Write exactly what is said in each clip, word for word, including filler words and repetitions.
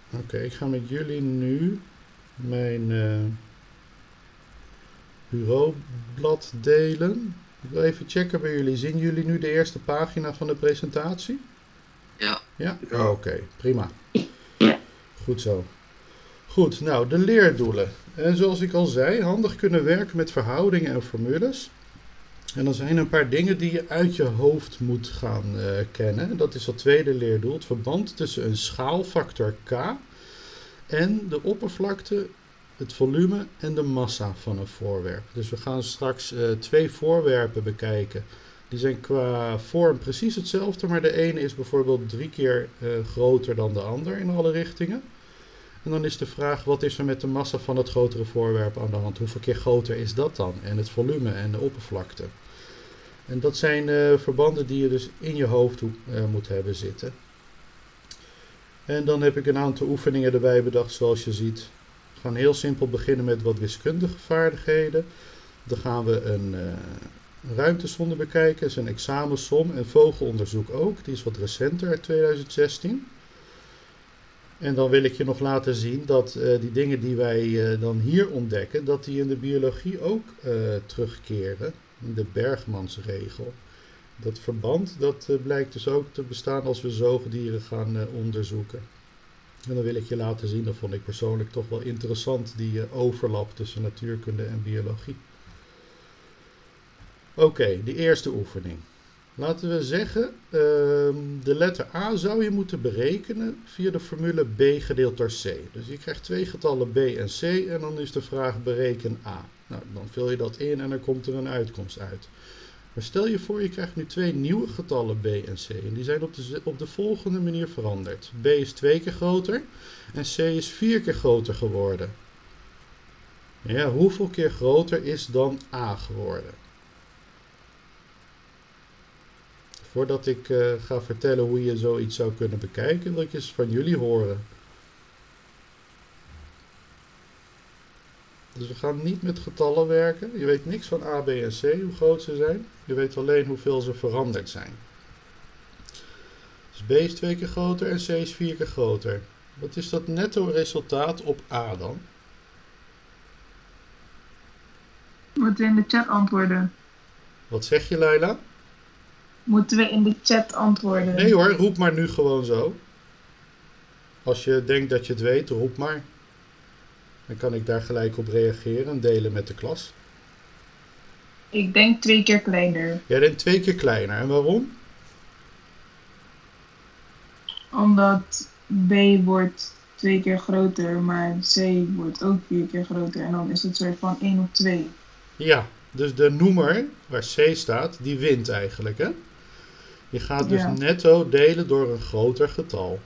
Oké, okay, ik ga met jullie nu mijn uh, bureaublad delen. Ik wil even checken bij jullie. Zien jullie nu de eerste pagina van de presentatie? Ja. Ja? Ja. Oké, okay, prima. Goed zo. Goed, nou, de leerdoelen. En zoals ik al zei, handig kunnen werken met verhoudingen en formules. En dan zijn er een paar dingen die je uit je hoofd moet gaan uh, kennen. Dat is het tweede leerdoel, het verband tussen een schaalfactor k en de oppervlakte, het volume en de massa van een voorwerp. Dus we gaan straks uh, twee voorwerpen bekijken. Die zijn qua vorm precies hetzelfde, maar de ene is bijvoorbeeld drie keer uh, groter dan de ander in alle richtingen. En dan is de vraag, wat is er met de massa van het grotere voorwerp aan de hand? Hoeveel keer groter is dat dan? En het volume en de oppervlakte. En dat zijn uh, verbanden die je dus in je hoofd uh, moet hebben zitten. En dan heb ik een aantal oefeningen erbij bedacht, zoals je ziet. We gaan heel simpel beginnen met wat wiskundige vaardigheden. Dan gaan we een uh, ruimtesonde bekijken, dat is een examensom. En vogelonderzoek ook, die is wat recenter uit tweeduizend zestien. En dan wil ik je nog laten zien dat uh, die dingen die wij uh, dan hier ontdekken, dat die in de biologie ook uh, terugkeren. In de Bergmansregel. Dat verband dat uh, blijkt dus ook te bestaan als we zoogdieren gaan uh, onderzoeken. En dan wil ik je laten zien, dat vond ik persoonlijk toch wel interessant, die uh, overlap tussen natuurkunde en biologie. Oké, okay, de eerste oefening. Laten we zeggen, uh, de letter A zou je moeten berekenen via de formule B gedeeld door C. Dus je krijgt twee getallen B en C en dan is de vraag bereken A. Nou, dan vul je dat in en dan komt er een uitkomst uit. Maar stel je voor, je krijgt nu twee nieuwe getallen B en C. En die zijn op de, op de volgende manier veranderd. B is twee keer groter en C is vier keer groter geworden. Ja, hoeveel keer groter is dan A geworden? Voordat ik uh, ga vertellen hoe je zoiets zou kunnen bekijken, wil ik eens van jullie horen. Dus we gaan niet met getallen werken. Je weet niks van A, B en C, hoe groot ze zijn. Je weet alleen hoeveel ze veranderd zijn. Dus B is twee keer groter en C is vier keer groter. Wat is dat netto resultaat op A dan? Moeten we in de chat antwoorden? Wat zeg je, Laila? Moeten we in de chat antwoorden? Nee hoor, roep maar nu gewoon zo. Als je denkt dat je het weet, roep maar. Dan kan ik daar gelijk op reageren en delen met de klas. Ik denk twee keer kleiner. Jij denkt twee keer kleiner. En waarom? Omdat B wordt twee keer groter, maar C wordt ook vier keer groter. En dan is het soort van één op twee. Ja, dus de noemer waar C staat, die wint eigenlijk, hè? Je gaat dus ja. netto delen door een groter getal.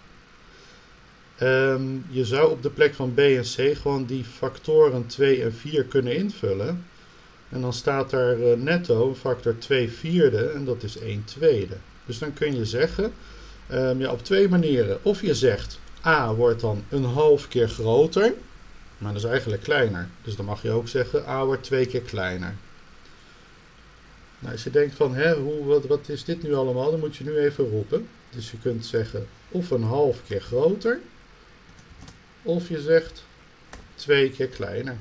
Um, je zou op de plek van B en C gewoon die factoren twee en vier kunnen invullen. En dan staat er uh, netto een factor twee vierde en dat is één tweede. Dus dan kun je zeggen, um, ja, op twee manieren. Of je zegt, A wordt dan een half keer groter, maar dat is eigenlijk kleiner. Dus dan mag je ook zeggen, A wordt twee keer kleiner. Nou, als je denkt van, hè, hoe, wat, wat is dit nu allemaal, dan moet je nu even roepen. Dus je kunt zeggen, of een half keer groter, of je zegt twee keer kleiner.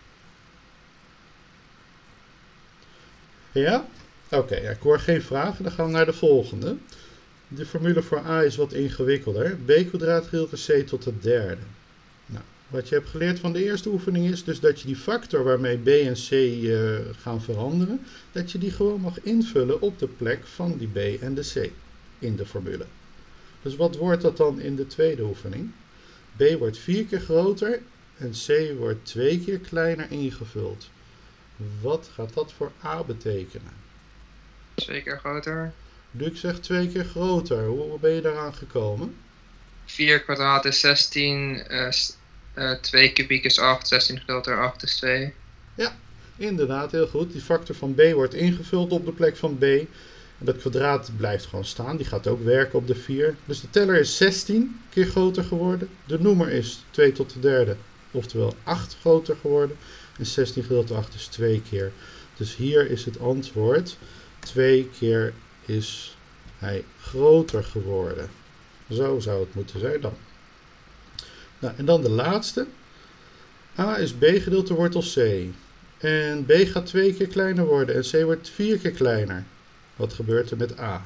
Ja? Oké, okay, ik hoor geen vragen. Dan gaan we naar de volgende. De formule voor A is wat ingewikkelder. B kwadraat gedeeld door C tot de derde. Nou, wat je hebt geleerd van de eerste oefening is dus dat je die factor waarmee B en C uh, gaan veranderen, dat je die gewoon mag invullen op de plek van die B en de C in de formule. Dus wat wordt dat dan in de tweede oefening? B wordt vier keer groter en C wordt twee keer kleiner ingevuld. Wat gaat dat voor A betekenen? Twee keer groter. Duc zegt twee keer groter. Hoe ben je daaraan gekomen? vier kwadraat is zestien, uh, uh, twee kubiek is acht, zestien gedeeld door acht is twee. Ja, inderdaad, heel goed. Die factor van B wordt ingevuld op de plek van B. En dat kwadraat blijft gewoon staan. Die gaat ook werken op de vier. Dus de teller is zestien keer groter geworden. De noemer is twee tot de derde, oftewel acht groter geworden. En zestien gedeeld door acht is twee keer. Dus hier is het antwoord. twee keer is hij groter geworden. Zo zou het moeten zijn dan. Nou, en dan de laatste. A is b gedeeld door wortel c. En b gaat twee keer kleiner worden en c wordt vier keer kleiner. Wat gebeurt er met a?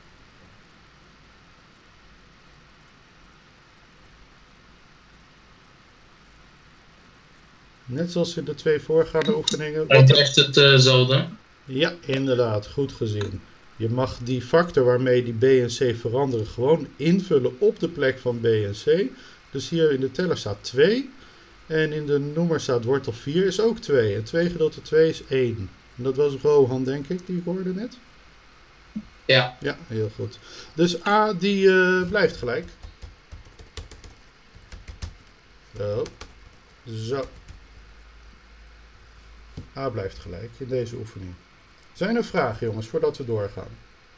Net zoals in de twee voorgaande oefeningen. Hij blijft hetzelfde. Ja, inderdaad. Goed gezien. Je mag die factor waarmee die b en c veranderen gewoon invullen op de plek van b en c. Dus hier in de teller staat twee. En in de noemer staat wortel vier is ook twee. En twee gedeeld door twee is één. En dat was Rohan, denk ik, die ik hoorde net. Ja. Ja, heel goed. Dus a die uh, blijft gelijk. Zo. Zo. A blijft gelijk in deze oefening. Zijn er vragen, jongens, voordat we doorgaan?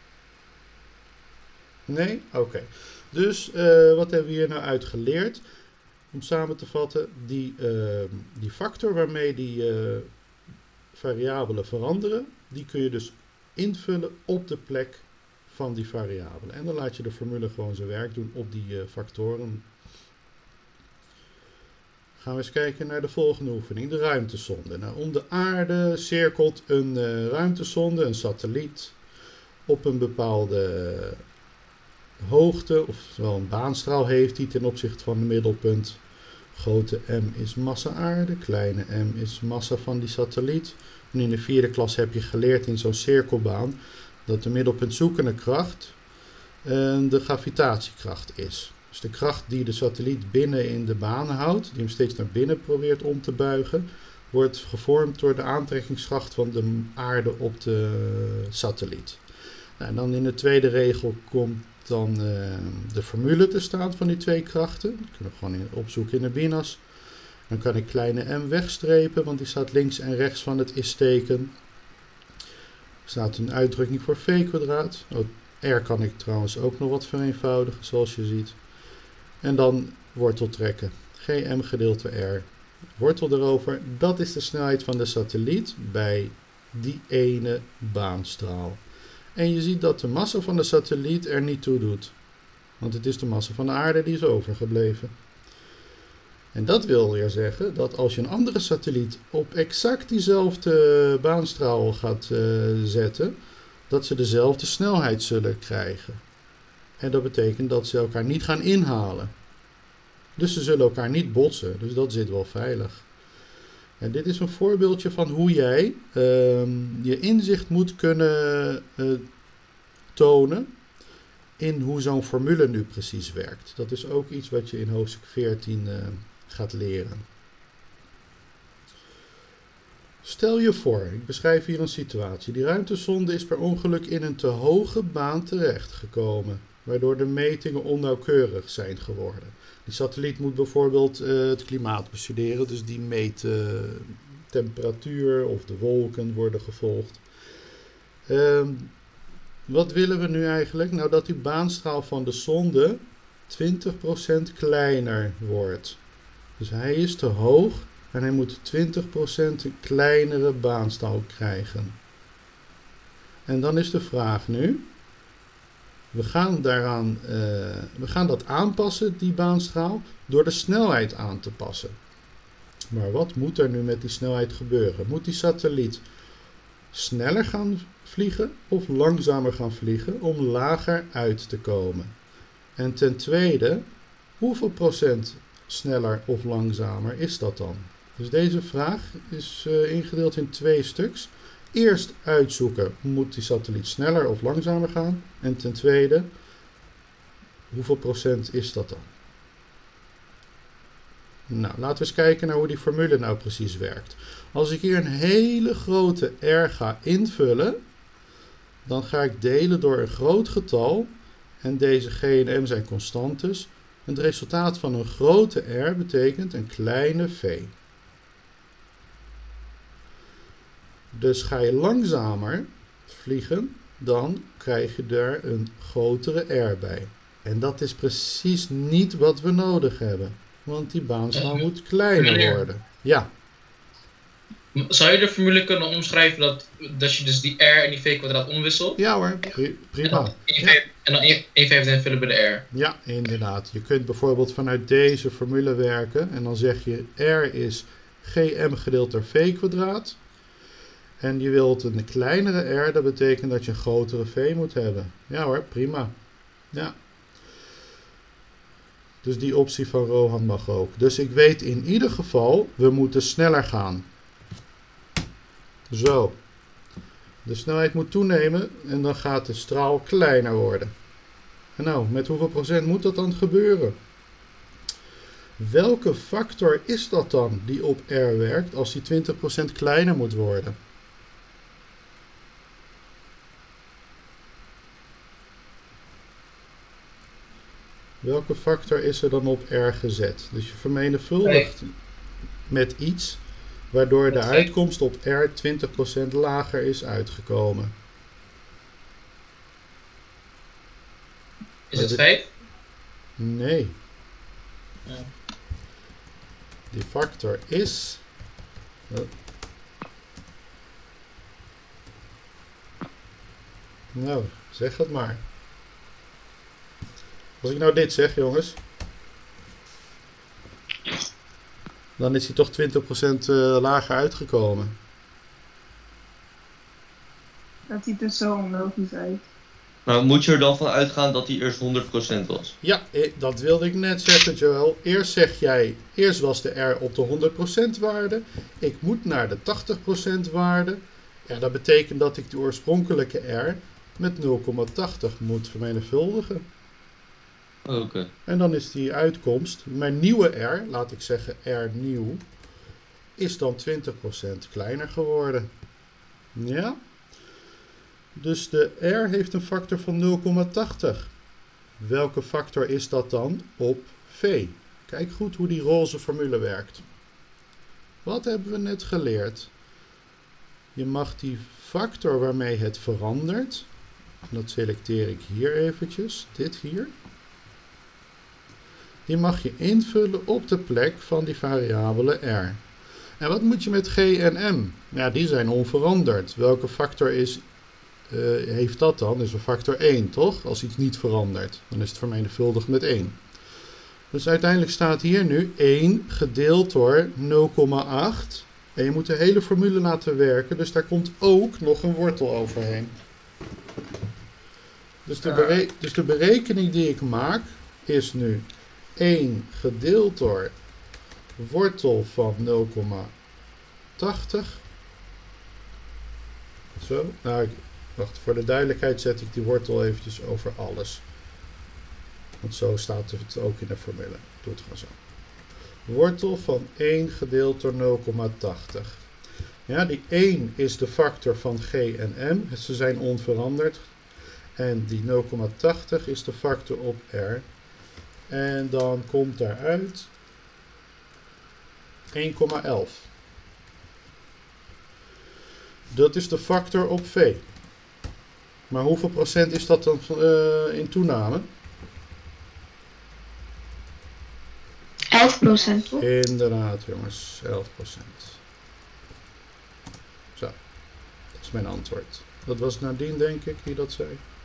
Nee? Oké. Okay. Dus uh, wat hebben we hier nou uit geleerd? Om samen te vatten, die, uh, die factor waarmee die uh, variabelen veranderen, die kun je dus invullen op de plek van die variabelen. En dan laat je de formule gewoon zijn werk doen op die uh, factoren. Gaan we eens kijken naar de volgende oefening, de ruimtesonde. Nou, om de aarde cirkelt een uh, ruimtesonde, een satelliet, op een bepaalde hoogte, oftewel een baanstraal heeft die ten opzichte van het middelpunt. Grote M is massa aarde, kleine m is massa van die satelliet. En in de vierde klas heb je geleerd in zo'n cirkelbaan dat de middelpuntzoekende kracht uh, de gravitatiekracht is. Dus de kracht die de satelliet binnen in de baan houdt, die hem steeds naar binnen probeert om te buigen, wordt gevormd door de aantrekkingskracht van de aarde op de satelliet. Nou, en dan in de tweede regel komt dan uh, de formule te staan van die twee krachten. Dat kunnen we gewoon in, opzoeken in de binas. Dan kan ik kleine m wegstrepen, want die staat links en rechts van het is-teken. Er staat een uitdrukking voor v kwadraat. Oh, r kan ik trouwens ook nog wat vereenvoudigen, zoals je ziet. En dan wortel trekken. Gm gedeeld door r. Wortel erover. Dat is de snelheid van de satelliet bij die ene baanstraal. En je ziet dat de massa van de satelliet er niet toe doet. Want het is de massa van de aarde die is overgebleven. En dat wil weer zeggen dat als je een andere satelliet op exact diezelfde baanstraal gaat uh, zetten, dat ze dezelfde snelheid zullen krijgen. En dat betekent dat ze elkaar niet gaan inhalen. Dus ze zullen elkaar niet botsen. Dus dat zit wel veilig. En dit is een voorbeeldje van hoe jij uh, je inzicht moet kunnen uh, tonen in hoe zo'n formule nu precies werkt. Dat is ook iets wat je in hoofdstuk veertien uh, gaat leren. Stel je voor, ik beschrijf hier een situatie. Die ruimtesonde is per ongeluk in een te hoge baan terechtgekomen, waardoor de metingen onnauwkeurig zijn geworden. Die satelliet moet bijvoorbeeld uh, het klimaat bestuderen, dus die meet uh, temperatuur of de wolken worden gevolgd. Uh, wat willen we nu eigenlijk? Nou, dat die baanstraal van de sonde twintig procent kleiner wordt. Dus hij is te hoog en hij moet twintig procent een kleinere baanstraal krijgen. En dan is de vraag nu, we gaan, daaraan, uh, we gaan dat aanpassen, die baanstraal, door de snelheid aan te passen. Maar wat moet er nu met die snelheid gebeuren? Moet die satelliet sneller gaan vliegen of langzamer gaan vliegen om lager uit te komen? En ten tweede, hoeveel procent sneller of langzamer is dat dan? Dus deze vraag is uh, ingedeeld in twee stuks. Eerst uitzoeken, moet die satelliet sneller of langzamer gaan? En ten tweede, hoeveel procent is dat dan? Nou, laten we eens kijken naar hoe die formule nou precies werkt. Als ik hier een hele grote R ga invullen, dan ga ik delen door een groot getal. En deze G en M zijn constantes. Het resultaat van een grote R betekent een kleine v. Dus ga je langzamer vliegen, dan krijg je daar een grotere R bij. En dat is precies niet wat we nodig hebben. Want die baanstraal moet kleiner worden. Ja. Zou je de formule kunnen omschrijven dat, dat je dus die r en die v kwadraat omwisselt? Ja hoor, pri- En prima. dan één vijf- en dan één vijfde invullen bij de r. Ja, inderdaad. Je kunt bijvoorbeeld vanuit deze formule werken. En dan zeg je r is gm gedeeld door v kwadraat. En je wilt een kleinere r, dat betekent dat je een grotere v moet hebben. Ja hoor, prima. Ja. Dus die optie van Rohan mag ook. Dus ik weet in ieder geval, we moeten sneller gaan. Zo. De snelheid moet toenemen en dan gaat de straal kleiner worden. En nou, met hoeveel procent moet dat dan gebeuren? Welke factor is dat dan die op R werkt als die twintig procent kleiner moet worden? Welke factor is er dan op R gezet? Dus je vermenigvuldigt met iets waardoor de uitkomst op R twintig procent lager is uitgekomen. Is het vijf? Nee. Ja. Die factor is... Nou, zeg het maar. Als ik nou dit zeg, jongens, dan is hij toch twintig procent uh, lager uitgekomen. Dat ziet er zo onlogisch uit. Nou, moet je er dan van uitgaan dat die eerst honderd procent was? Ja, dat wilde ik net zeggen, Joel. Eerst zeg jij, eerst was de R op de honderd procent waarde. Ik moet naar de tachtig procent waarde. Ja, dat betekent dat ik de oorspronkelijke R met nul komma tachtig moet vermenigvuldigen. Oké. Okay. En dan is die uitkomst, mijn nieuwe R, laat ik zeggen R nieuw, is dan twintig procent kleiner geworden. Ja? Dus de R heeft een factor van nul komma tachtig. Welke factor is dat dan op V? Kijk goed hoe die roze formule werkt. Wat hebben we net geleerd? Je mag die factor waarmee het verandert, dat selecteer ik hier eventjes, dit hier. Die mag je invullen op de plek van die variabele R. En wat moet je met G en M? Ja, die zijn onveranderd. Welke factor is, uh, heeft dat dan? Dat is een factor één, toch? Als iets niet verandert, dan is het vermenigvuldigd met één. Dus uiteindelijk staat hier nu één gedeeld door nul komma acht. En je moet de hele formule laten werken, dus daar komt ook nog een wortel overheen. Dus de, bere dus de berekening die ik maak is nu één gedeeld door wortel van nul komma tachtig. Zo. Nou, ik, wacht, voor de duidelijkheid zet ik die wortel eventjes over alles. Want zo staat het ook in de formule. Ik doe het gewoon zo. Wortel van één gedeeld door nul komma tachtig. Ja, die één is de factor van G en M. Ze zijn onveranderd. En die nul komma tachtig is de factor op R. En dan komt daaruit één komma elf. Dat is de factor op V. Maar hoeveel procent is dat dan uh, in toename? elf procent toch? Inderdaad jongens, elf procent. Zo, dat is mijn antwoord. Dat was Nadine denk ik die dat zei.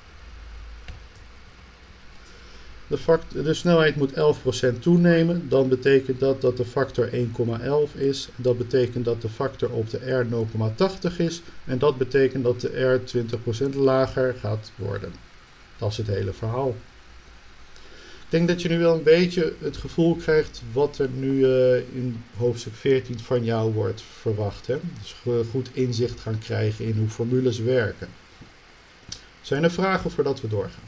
De, factor, de snelheid moet elf procent toenemen. Dan betekent dat dat de factor één komma elf is. Dat betekent dat de factor op de R nul komma tachtig is. En dat betekent dat de R twintig procent lager gaat worden. Dat is het hele verhaal. Ik denk dat je nu wel een beetje het gevoel krijgt wat er nu uh, in hoofdstuk veertien van jou wordt verwacht. Hè? Dus goed inzicht gaan krijgen in hoe formules werken. Zijn er vragen voordat we doorgaan?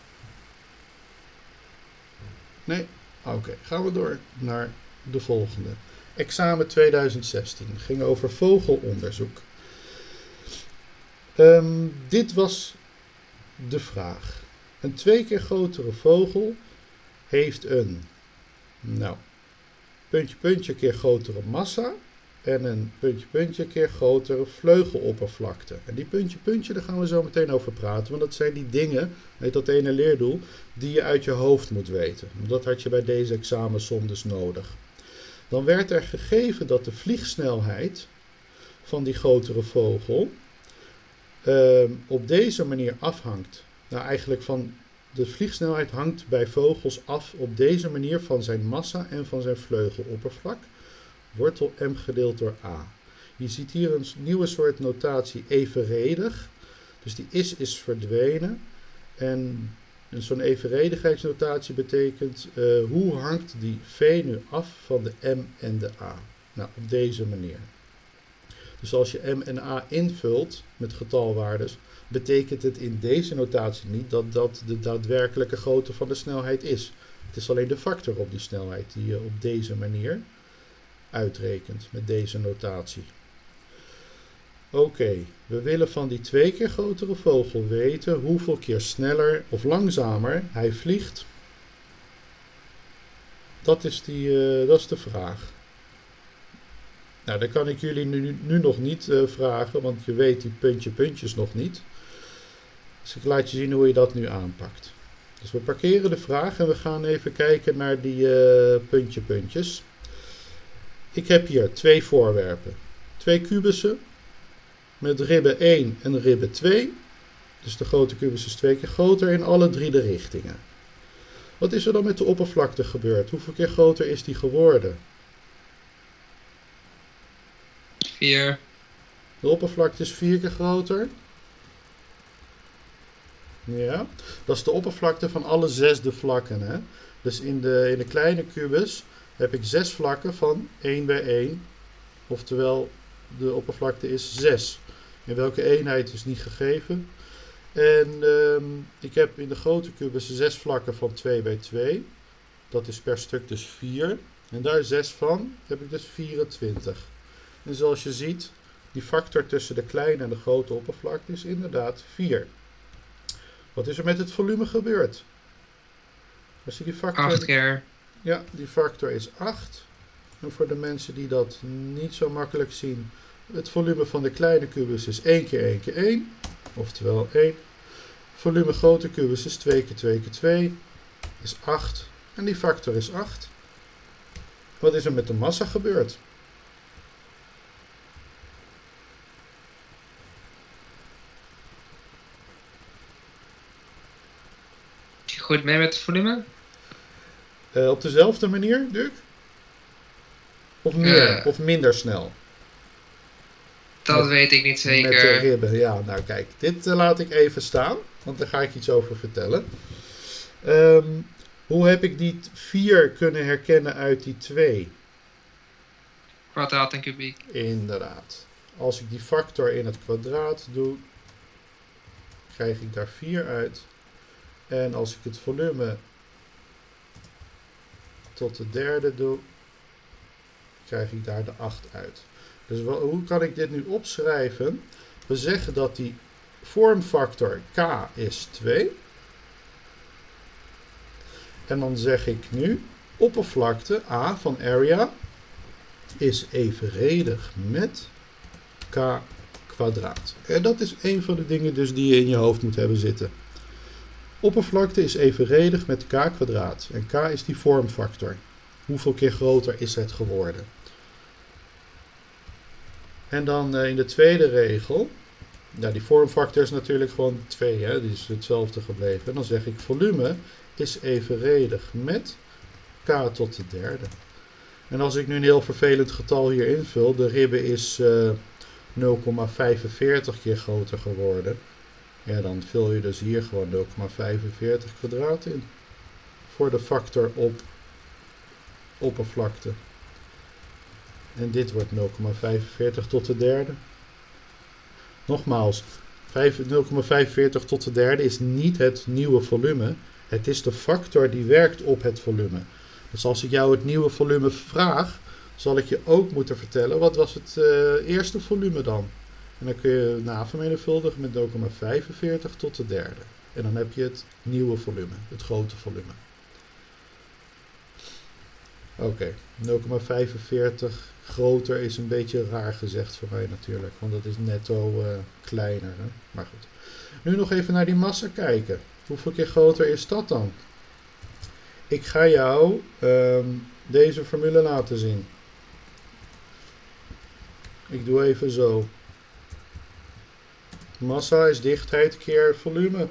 Nee? Oké, okay. Gaan we door naar de volgende. Examen tweeduizend zestien. Ging over vogelonderzoek. Um, dit was de vraag. Een twee keer grotere vogel heeft een, nou, puntje puntje keer grotere massa en een puntje puntje keer grotere vleugeloppervlakte. En die puntje puntje, daar gaan we zo meteen over praten, want dat zijn die dingen, heet dat ene leerdoel, die je uit je hoofd moet weten. Dat had je bij deze examensom dus nodig. Dan werd er gegeven dat de vliegsnelheid van die grotere vogel uh, op deze manier afhangt. Nou, eigenlijk van de vliegsnelheid hangt bij vogels af op deze manier van zijn massa en van zijn vleugeloppervlak. Wortel m gedeeld door a. Je ziet hier een nieuwe soort notatie evenredig. Dus die is is verdwenen. En zo'n evenredigheidsnotatie betekent uh, hoe hangt die v nu af van de m en de a. Nou, op deze manier. Dus als je m en a invult met getalwaardes, betekent het in deze notatie niet dat dat de daadwerkelijke grootte van de snelheid is. Het is alleen de factor op die snelheid die je op deze manier uitrekent met deze notatie. Oké, okay, we willen van die twee keer grotere vogel weten hoeveel keer sneller of langzamer hij vliegt. Dat is, die, uh, dat is de vraag. Nou, dat kan ik jullie nu, nu nog niet uh, vragen, want je weet die puntje puntjes nog niet. Dus ik laat je zien hoe je dat nu aanpakt. Dus we parkeren de vraag en we gaan even kijken naar die uh, puntje puntjes. Ik heb hier twee voorwerpen. Twee kubussen met ribbe één en ribbe twee. Dus de grote kubus is twee keer groter in alle drie de richtingen. Wat is er dan met de oppervlakte gebeurd? Hoeveel keer groter is die geworden? vier. De oppervlakte is vier keer groter. Ja, dat is de oppervlakte van alle zesde vlakken. Hè? Dus in de, in de kleine kubus heb ik zes vlakken van één bij één. Oftewel, de oppervlakte is zes. In welke eenheid is niet gegeven. En um, ik heb in de grote kubus zes vlakken van twee bij twee. Dat is per stuk dus vier. En daar zes van heb ik dus vierentwintig. En zoals je ziet, die factor tussen de kleine en de grote oppervlakte is inderdaad vier. Wat is er met het volume gebeurd? Als je die factor... acht keer. Ja, die factor is acht. En voor de mensen die dat niet zo makkelijk zien, het volume van de kleine kubus is één keer één keer één. Oftewel één. Volume grote kubus is twee keer twee keer twee. Is acht. En die factor is acht. Wat is er met de massa gebeurd? Goed mee met het volume? Uh, op dezelfde manier, Dirk? Of meer, Uh, of minder snel? Dat met, weet ik niet zeker. Met de ribben, ja. Nou kijk, dit uh, laat ik even staan, want daar ga ik iets over vertellen. Um, hoe heb ik die vier kunnen herkennen uit die twee? Kwadraat en kubiek. Inderdaad. Als ik die factor in het kwadraat doe, krijg ik daar vier uit. En als ik het volume tot de derde doe, krijg ik daar de acht uit. Dus wel, hoe kan ik dit nu opschrijven? We zeggen dat die vormfactor k is twee. En dan zeg ik nu, oppervlakte A van area is evenredig met k kwadraat. En dat is een van de dingen dus die je in je hoofd moet hebben zitten. Oppervlakte is evenredig met k kwadraat. En k is die vormfactor. Hoeveel keer groter is het geworden? En dan uh, in de tweede regel. Ja, die vormfactor is natuurlijk gewoon twee. Hè? Die is hetzelfde gebleven. En dan zeg ik volume is evenredig met k tot de derde. En als ik nu een heel vervelend getal hier invul. De ribbe is uh, nul komma vijfenveertig keer groter geworden. Ja, dan vul je dus hier gewoon nul komma vijfenveertig kwadraat in. Voor de factor op oppervlakte. En dit wordt nul komma vijfenveertig tot de derde. Nogmaals, nul komma vijfenveertig tot de derde is niet het nieuwe volume. Het is de factor die werkt op het volume. Dus als ik jou het nieuwe volume vraag, zal ik je ook moeten vertellen wat was het uh, eerste volume dan. En dan kun je navermenigvuldigen met nul komma vijfenveertig tot de derde. En dan heb je het nieuwe volume, het grote volume. Oké, okay. nul komma vijfenveertig groter is een beetje raar gezegd voor mij natuurlijk. Want dat is netto uh, kleiner. Hè? Maar goed. Nu nog even naar die massa kijken. Hoeveel keer groter is dat dan? Ik ga jou um, deze formule laten zien. Ik doe even zo. Massa is dichtheid keer volume.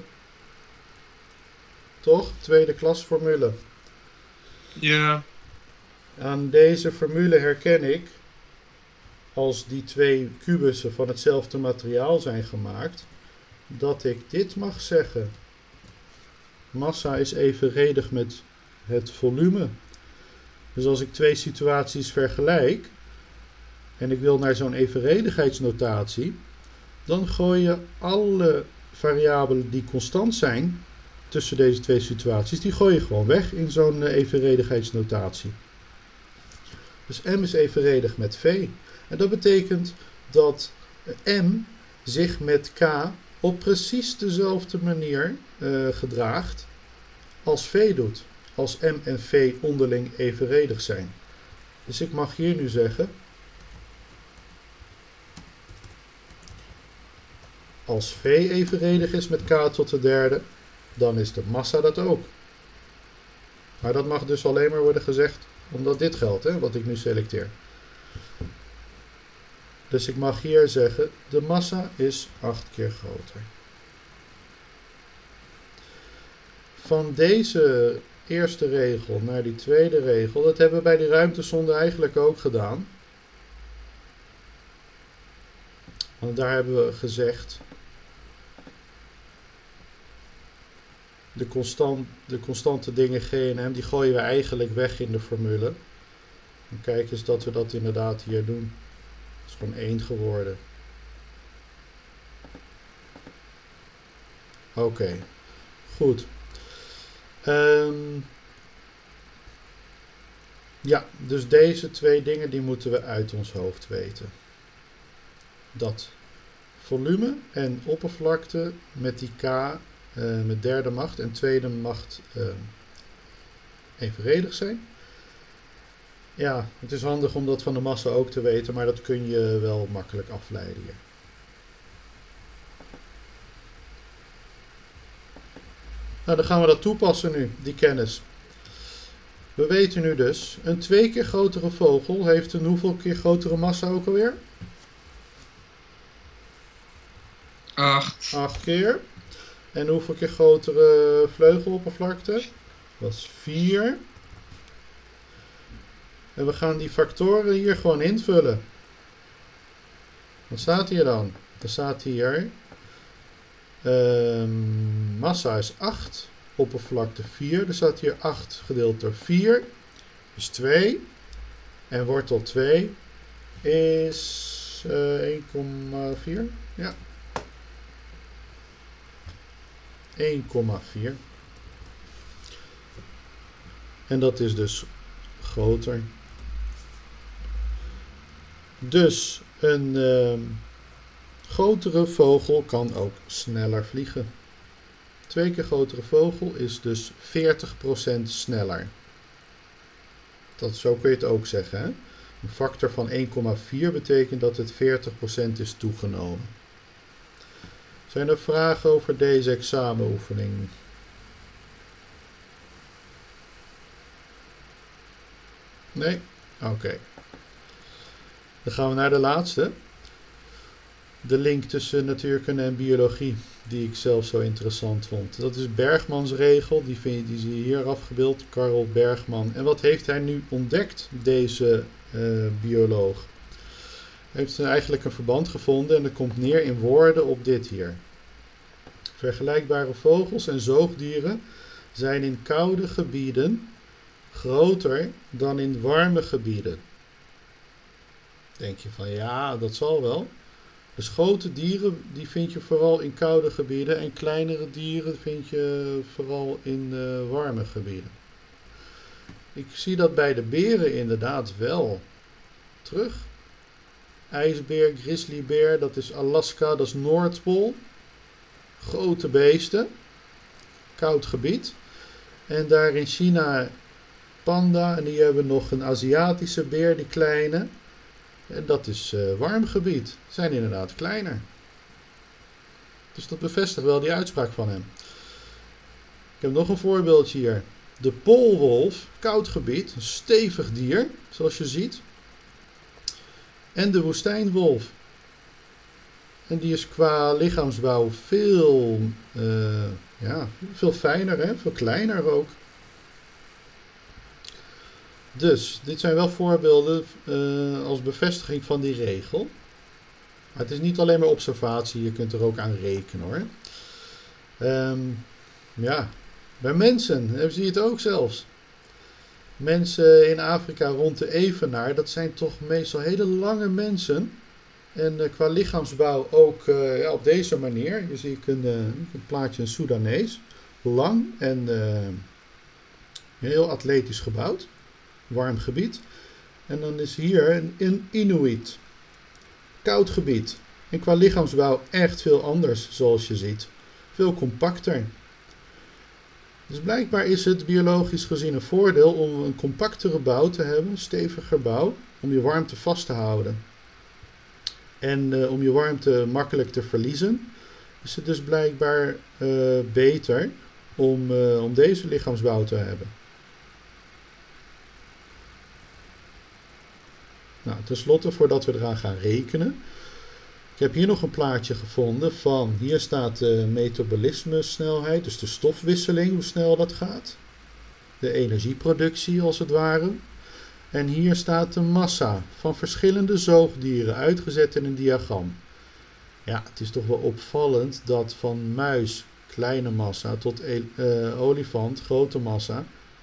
Toch? Tweede klas formule. Ja. Aan deze formule herken ik, als die twee kubussen van hetzelfde materiaal zijn gemaakt, dat ik dit mag zeggen. Massa is evenredig met het volume. Dus als ik twee situaties vergelijk en ik wil naar zo'n evenredigheidsnotatie, dan gooi je alle variabelen die constant zijn tussen deze twee situaties, die gooi je gewoon weg in zo'n evenredigheidsnotatie. Dus m is evenredig met v. En dat betekent dat m zich met k op precies dezelfde manier uh, gedraagt als v doet. Als m en v onderling evenredig zijn. Dus ik mag hier nu zeggen, als v evenredig is met k tot de derde, dan is de massa dat ook. Maar dat mag dus alleen maar worden gezegd omdat dit geldt, hè, wat ik nu selecteer. Dus ik mag hier zeggen, de massa is acht keer groter. Van deze eerste regel naar die tweede regel, dat hebben we bij die ruimtesonde eigenlijk ook gedaan. Want daar hebben we gezegd, de, constant, de constante dingen G en M, die gooien we eigenlijk weg in de formule. En kijk eens dat we dat inderdaad hier doen. Het is gewoon één geworden. Oké, okay. Goed. Um, ja, dus deze twee dingen die moeten we uit ons hoofd weten. Dat volume en oppervlakte met die k uh, met derde macht en tweede macht uh, evenredig zijn. Ja, het is handig om dat van de massa ook te weten, maar dat kun je wel makkelijk afleiden hier. Nou, dan gaan we dat toepassen nu, die kennis. We weten nu dus, een twee keer grotere vogel heeft een hoeveel keer grotere massa ook alweer? Acht. Acht keer. En hoeveel keer grotere vleugeloppervlakte? Dat is vier. En we gaan die factoren hier gewoon invullen. Wat staat hier dan? Er staat hier, um, massa is acht, oppervlakte vier. Er staat hier acht gedeeld door vier is twee. En wortel twee is uh, één komma vier. Ja. één komma vier. En dat is dus groter. Dus een uh, grotere vogel kan ook sneller vliegen. Twee keer grotere vogel is dus veertig procent sneller. Dat, zo kun je het ook zeggen. Hè? Een factor van één komma vier betekent dat het veertig procent is toegenomen. Zijn er vragen over deze examenoefening? Nee? Oké. Okay. Dan gaan we naar de laatste. De link tussen natuurkunde en biologie, die ik zelf zo interessant vond. Dat is Bergmans regel, die, vind je, die zie je hier afgebeeld, Karl Bergman. En wat heeft hij nu ontdekt, deze uh, bioloog? Hij heeft eigenlijk een verband gevonden en dat komt neer in woorden op dit hier. Vergelijkbare vogels en zoogdieren zijn in koude gebieden groter dan in warme gebieden. Denk je van ja, dat zal wel. Dus grote dieren die vind je vooral in koude gebieden en kleinere dieren vind je vooral in uh, warme gebieden. Ik zie dat bij de beren inderdaad wel terug. IJsbeer, grizzlybeer, dat is Alaska, dat is Noordpool. Grote beesten, koud gebied. En daar in China panda en die hebben nog een Aziatische beer, die kleine. En dat is uh, warm gebied. Zijn inderdaad kleiner. Dus dat bevestigt wel die uitspraak van hem. Ik heb nog een voorbeeldje hier. De poolwolf, koud gebied, een stevig dier, zoals je ziet. En de woestijnwolf. En die is qua lichaamsbouw veel, uh, ja, veel fijner, hè? Veel kleiner ook. Dus, dit zijn wel voorbeelden uh, als bevestiging van die regel. Maar het is niet alleen maar observatie, je kunt er ook aan rekenen hoor. Um, ja, bij mensen hebben ze het ook zelfs. Mensen in Afrika rond de evenaar, dat zijn toch meestal hele lange mensen. En uh, qua lichaamsbouw ook uh, ja, op deze manier. Je ziet een, uh, een plaatje, een Soedanees. Lang en uh, heel atletisch gebouwd. Warm gebied. En dan is hier een, een Inuit. Koud gebied. En qua lichaamsbouw echt veel anders, zoals je ziet. Veel compacter. Dus blijkbaar is het biologisch gezien een voordeel om een compactere bouw te hebben, een steviger bouw, om je warmte vast te houden. En uh, om je warmte makkelijk te verliezen, is het dus blijkbaar uh, beter om, uh, om deze lichaamsbouw te hebben. Nou, tenslotte, voordat we eraan gaan rekenen. Ik heb hier nog een plaatje gevonden van, hier staat de metabolisme snelheid, dus de stofwisseling, hoe snel dat gaat. De energieproductie als het ware. En hier staat de massa van verschillende zoogdieren uitgezet in een diagram. Ja, het is toch wel opvallend dat van muis, kleine massa, tot uh, olifant, grote massa,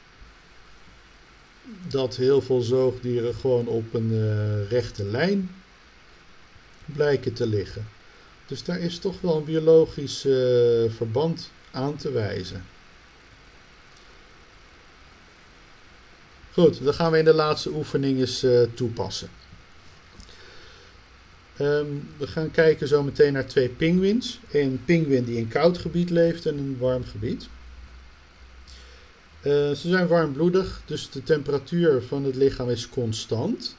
dat heel veel zoogdieren gewoon op een uh, rechte lijn blijken te liggen. Dus daar is toch wel een biologisch uh, verband aan te wijzen. Goed, dan gaan we in de laatste oefening eens uh, toepassen. Um, we gaan kijken zo meteen naar twee pinguïns. Een pinguïn die in een koud gebied leeft en een warm gebied. Uh, ze zijn warmbloedig, dus de temperatuur van het lichaam is constant.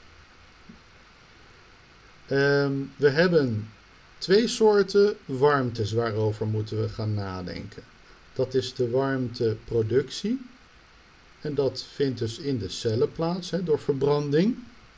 Um, we hebben twee soorten warmtes waarover moeten we gaan nadenken. Dat is de warmteproductie. En dat vindt dus in de cellen plaats, hè, door verbranding.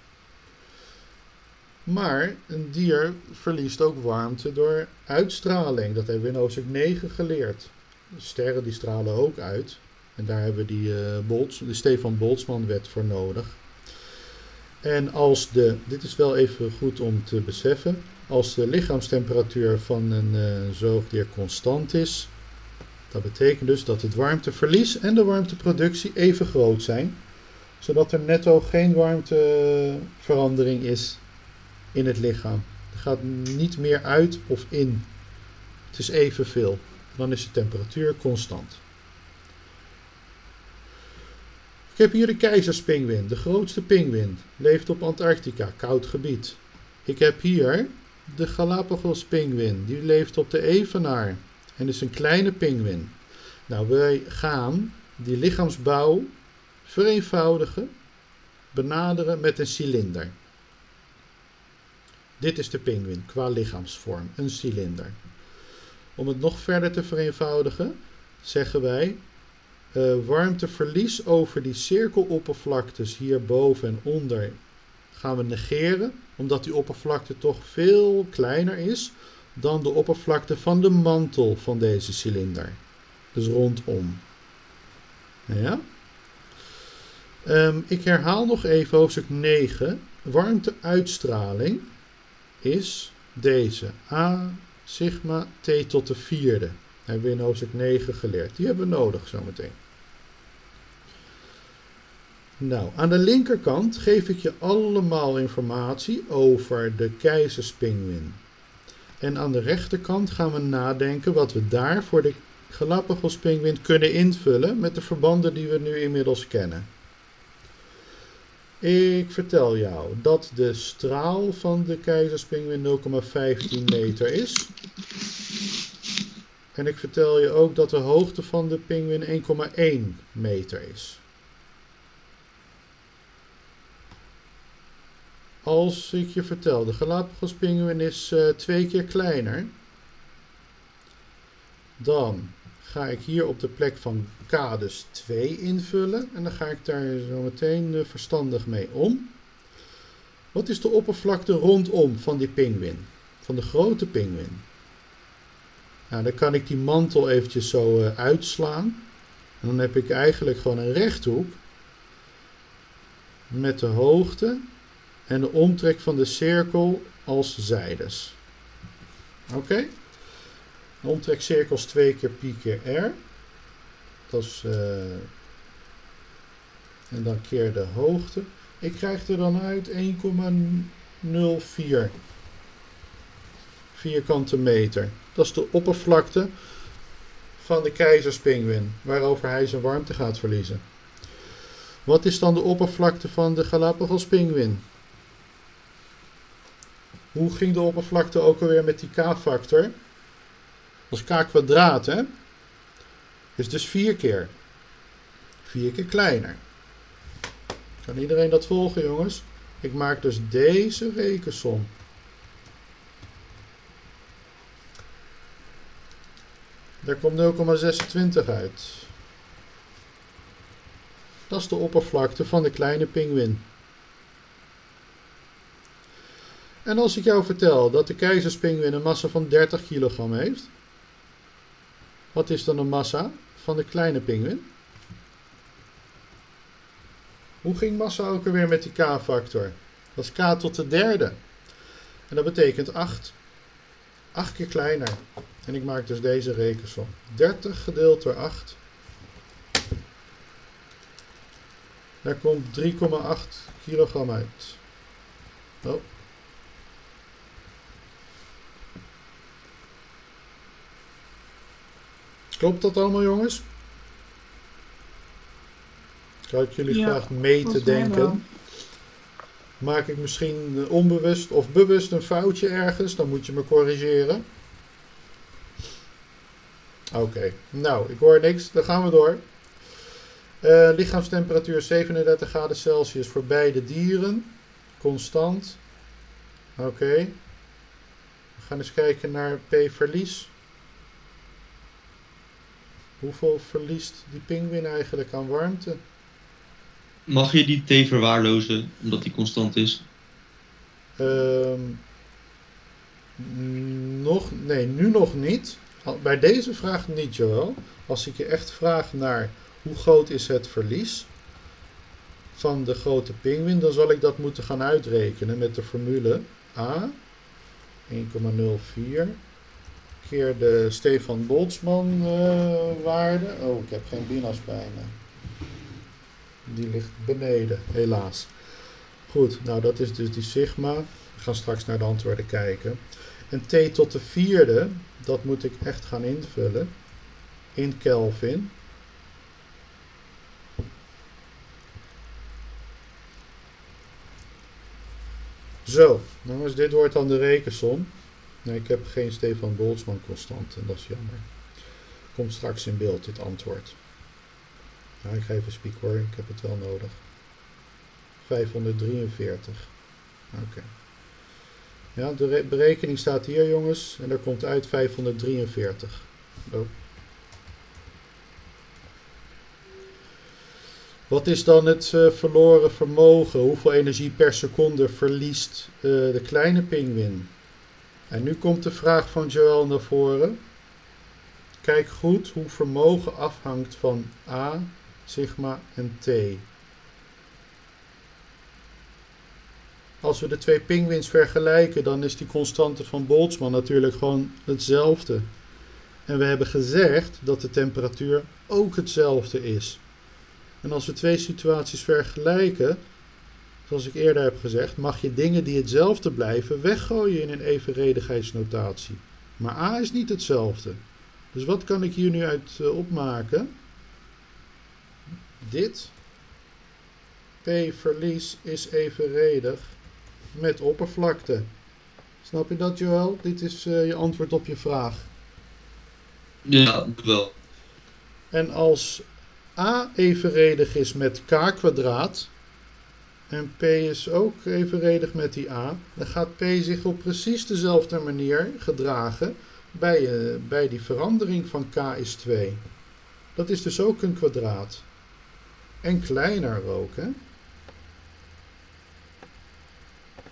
Maar een dier verliest ook warmte door uitstraling. Dat hebben we in hoofdstuk negen geleerd. De sterren die stralen ook uit. En daar hebben we die uh, Boltz, de Stefan Boltzmann-wet voor nodig. En als de, dit is wel even goed om te beseffen, als de lichaamstemperatuur van een uh, zoogdier constant is, dat betekent dus dat het warmteverlies en de warmteproductie even groot zijn, zodat er netto geen warmteverandering is in het lichaam. Er gaat niet meer uit of in. Het is evenveel. Dan is de temperatuur constant. Ik heb hier de keizerspinguïn, de grootste pinguïn. Leeft op Antarctica, koud gebied. Ik heb hier de Galapagospinguïn, die leeft op de evenaar en is een kleine pinguïn. Nou, wij gaan die lichaamsbouw vereenvoudigen, benaderen met een cilinder. Dit is de pinguïn qua lichaamsvorm, een cilinder. Om het nog verder te vereenvoudigen, zeggen wij uh, warmteverlies over die cirkeloppervlaktes hierboven en onder gaan we negeren, omdat die oppervlakte toch veel kleiner is dan de oppervlakte van de mantel van deze cilinder. Dus rondom. Ja? Um, ik herhaal nog even hoofdstuk negen. Warmteuitstraling is deze. A sigma t tot de vierde. Dat hebben we in hoofdstuk negen geleerd. Die hebben we nodig zometeen. Nou, aan de linkerkant geef ik je allemaal informatie over de keizerspinguïn. En aan de rechterkant gaan we nadenken wat we daar voor de Galapagospinguïn kunnen invullen met de verbanden die we nu inmiddels kennen. Ik vertel jou dat de straal van de keizerspinguïn nul komma vijftien meter is. En ik vertel je ook dat de hoogte van de pinguïn één komma één meter is. Als ik je vertel, de Galapagospinguïn is uh, twee keer kleiner, dan ga ik hier op de plek van K dus twee invullen. En dan ga ik daar zo meteen uh, verstandig mee om. Wat is de oppervlakte rondom van die pinguïn? Van de grote pinguïn. Nou, dan kan ik die mantel eventjes zo uh, uitslaan. En dan heb ik eigenlijk gewoon een rechthoek. Met de hoogte en de omtrek van de cirkel als zijdes. Oké? Okay? De omtrek cirkels twee keer pi keer r. Dat is... Uh, en dan keer de hoogte. Ik krijg er dan uit één komma nul vier vierkante meter. Dat is de oppervlakte van de keizerspinguïn, waarover hij zijn warmte gaat verliezen. Wat is dan de oppervlakte van de Galapagospinguïn? Hoe ging de oppervlakte ook alweer met die k-factor? Dat is k kwadraat, hè? Is dus vier keer. vier keer kleiner. Kan iedereen dat volgen, jongens? Ik maak dus deze rekensom. Daar komt nul komma zesentwintig uit. Dat is de oppervlakte van de kleine pinguïn. En als ik jou vertel dat de keizerspinguïn een massa van dertig kilogram heeft, wat is dan de massa van de kleine pinguïn? Hoe ging massa ook alweer met die k-factor? Dat is k tot de derde. En dat betekent acht. acht keer kleiner. En ik maak dus deze rekensom. dertig gedeeld door acht. Daar komt drie komma acht kilogram uit. Oh. Klopt dat allemaal, jongens? Zou ik jullie Ja, graag mee te denken. Maak ik misschien onbewust of bewust een foutje ergens, dan moet je me corrigeren. Oké, okay. Nou, ik hoor niks, dan gaan we door. Uh, lichaamstemperatuur zevenendertig graden Celsius voor beide dieren. Constant. Oké. Okay. We gaan eens kijken naar P-verlies. Hoeveel verliest die pinguïn eigenlijk aan warmte? Mag je die T verwaarlozen, omdat die constant is? Um, nog, nee, nu nog niet. Bij deze vraag niet, Joël. Als ik je echt vraag naar hoe groot is het verlies van de grote pinguïn, dan zal ik dat moeten gaan uitrekenen met de formule A één komma nul vier keer de Stefan Boltzmann uh, waarde. Oh, ik heb geen binas bij me. Die ligt beneden, helaas. Goed, nou dat is dus die sigma. We gaan straks naar de antwoorden kijken. En t tot de vierde, dat moet ik echt gaan invullen. In Kelvin. Zo, nou is dit wordt dan de rekensom. Nee, ik heb geen Stefan Boltzmann constant en dat is jammer. Komt straks in beeld dit antwoord. Nou, ik ga even spiek hoor, ik heb het wel nodig. vijfhonderddrieënveertig. Oké. Okay. Ja, de berekening staat hier, jongens. En daar komt uit vijfhonderddrieënveertig. Oh. Wat is dan het uh, verloren vermogen? Hoeveel energie per seconde verliest uh, de kleine pinguïn? En nu komt de vraag van Joël naar voren. Kijk goed hoe vermogen afhangt van A, sigma en T. Als we de twee pinguïns vergelijken, dan is die constante van Boltzmann natuurlijk gewoon hetzelfde. En we hebben gezegd dat de temperatuur ook hetzelfde is. En als we twee situaties vergelijken, zoals ik eerder heb gezegd, mag je dingen die hetzelfde blijven weggooien in een evenredigheidsnotatie. Maar A is niet hetzelfde. Dus wat kan ik hier nu uit uh, opmaken? Dit. P-verlies is evenredig met oppervlakte. Snap je dat, Joël? Dit is uh, je antwoord op je vraag. Ja, wel. En als A evenredig is met k kwadraat en P is ook evenredig met die A, dan gaat P zich op precies dezelfde manier gedragen bij, uh, bij die verandering van k is twee. Dat is dus ook een kwadraat. En kleiner ook, hè?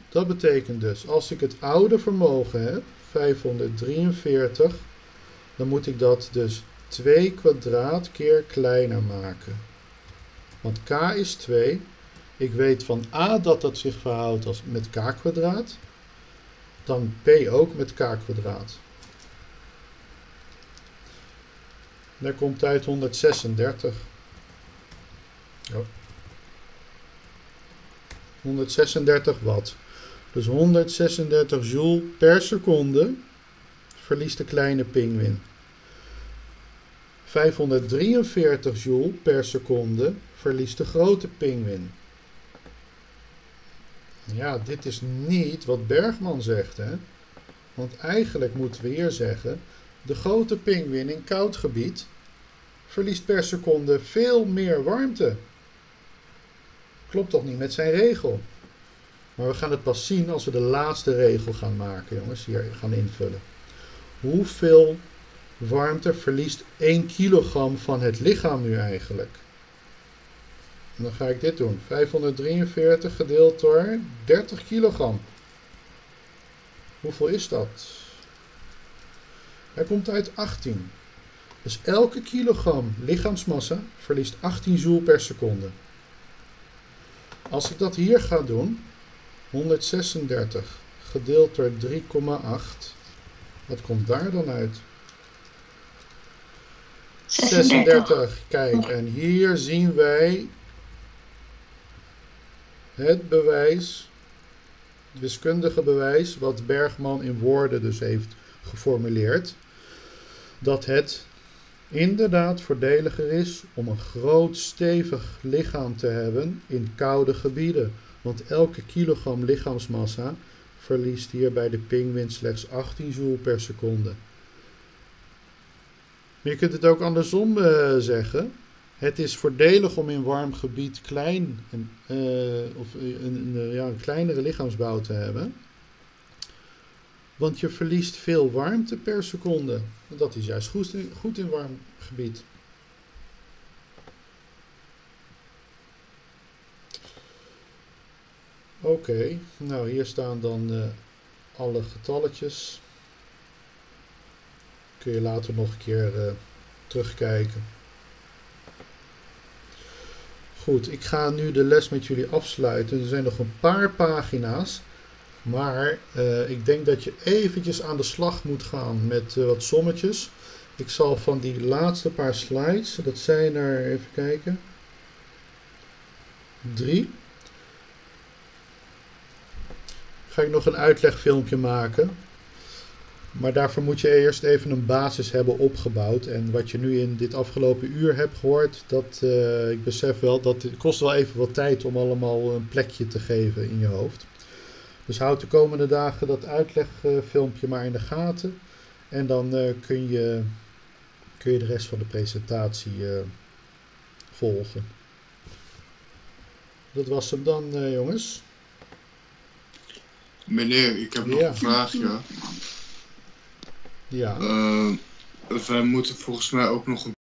Dat betekent dus, als ik het oude vermogen heb, vijfhonderddrieënveertig, dan moet ik dat dus twee kwadraat keer kleiner maken. Want k is twee. Ik weet van a dat dat zich verhoudt als met k kwadraat. Dan p ook met k kwadraat. Daar komt uit honderdzesendertig. Oh. honderdzesendertig watt. Dus honderdzesendertig joule per seconde verliest de kleine pinguïn. vijfhonderddrieënveertig joule per seconde verliest de grote pinguïn. Ja, dit is niet wat Bergman zegt, hè? Want eigenlijk moeten we hier zeggen, de grote pinguïn in koud gebied verliest per seconde veel meer warmte. Klopt toch niet met zijn regel? Maar we gaan het pas zien als we de laatste regel gaan maken, jongens. Hier gaan invullen. Hoeveel warmte verliest één kilogram van het lichaam nu eigenlijk? En dan ga ik dit doen. vijfhonderddrieënveertig gedeeld door dertig kilogram. Hoeveel is dat? Hij komt uit achttien. Dus elke kilogram lichaamsmassa verliest achttien joule per seconde. Als ik dat hier ga doen, honderdzesendertig gedeeld door drie komma acht, wat komt daar dan uit? zesendertig. Kijk, en hier zien wij het bewijs, het wiskundige bewijs, wat Bergman in woorden dus heeft geformuleerd, dat het inderdaad voordeliger is om een groot, stevig lichaam te hebben in koude gebieden. Want elke kilogram lichaamsmassa verliest hier bij de pinguïn slechts achttien joule per seconde. Maar je kunt het ook andersom uh, zeggen. Het is voordelig om in warm gebied klein, uh, of een, een, ja, een kleinere lichaamsbouw te hebben. Want je verliest veel warmte per seconde. Dat is juist goed in, goed in warm gebied. Oké, okay, nou hier staan dan uh, alle getalletjes. Kun je later nog een keer uh, terugkijken. Goed, ik ga nu de les met jullie afsluiten. Er zijn nog een paar pagina's. Maar uh, ik denk dat je eventjes aan de slag moet gaan met uh, wat sommetjes. Ik zal van die laatste paar slides, dat zijn er, even kijken, drie. Ga ik nog een uitlegfilmpje maken. Maar daarvoor moet je eerst even een basis hebben opgebouwd. En wat je nu in dit afgelopen uur hebt gehoord, dat uh, ik besef wel, dat het kost wel even wat tijd om allemaal een plekje te geven in je hoofd. Dus houd de komende dagen dat uitlegfilmpje maar in de gaten. En dan uh, kun, je, kun je de rest van de presentatie uh, volgen. Dat was hem dan, uh, jongens. Meneer, ik heb nog Ja. een vraagje. Ja. Uh, wij moeten volgens mij ook nog een